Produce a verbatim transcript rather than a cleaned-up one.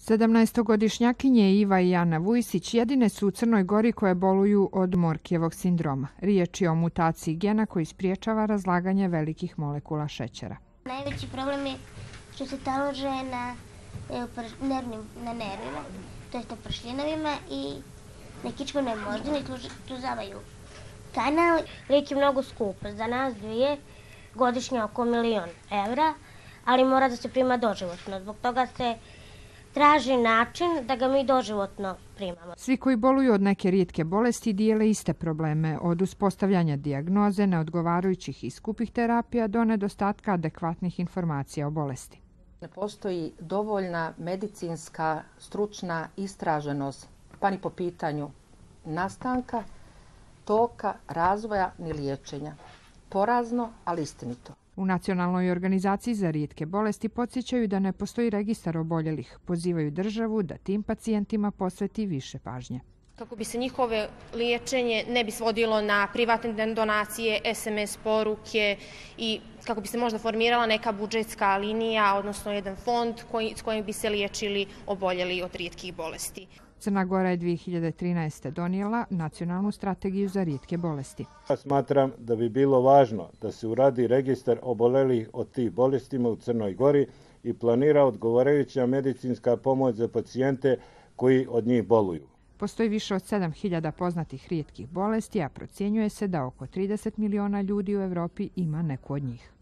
Sedamnaestogodišnjakinje Iva i Ana Vujsić jedine su u Crnoj Gori koje boluju od Morkijevog sindroma. Riječ je o mutaciji gena koji spriječava razlaganje velikih molekula šećera. Najveći problem je što se talože na, nervnim, na nervima, to je na pršljinovima i na kičmenoj moždini kluzavaju kanal. Lijek je mnogo skup, za nas dvije godišnje oko milion evra, ali mora da se prima doživotno. Zbog toga se traži način da ga mi doživotno primamo. Svi koji boluju od neke rijetke bolesti dijele iste probleme, od uspostavljanja dijagnoze, neodgovarajućih i skupih terapija do nedostatka adekvatnih informacija o bolesti. Ne postoji dovoljna medicinska, stručna istraženost, pa ni po pitanju nastanka, toka, razvoja ni liječenja. Porazno, ali istinito. U Nacionalnoj organizaciji za rijetke bolesti podsjećaju da ne postoji registar oboljelih. Pozivaju državu da tim pacijentima posveti više pažnje. Kako bi se njihove liječenje ne bi svodilo na privatne donacije, es em es poruke i kako bi se možda formirala neka budžetska linija, odnosno jedan fond koji, s kojim bi se liječili oboljeli od rijetkih bolesti. Crna Gora je dvije hiljade trinaeste. donijela nacionalnu strategiju za rijetke bolesti. Ja smatram da bi bilo važno da se uradi registar obolelih od tih bolestima u Crnoj Gori i planira odgovarajuća medicinska pomoć za pacijente koji od njih boluju. Postoji više od sedam hiljada poznatih rijetkih bolesti, a procjenjuje se da oko trideset miliona ljudi u Evropi ima neku od njih.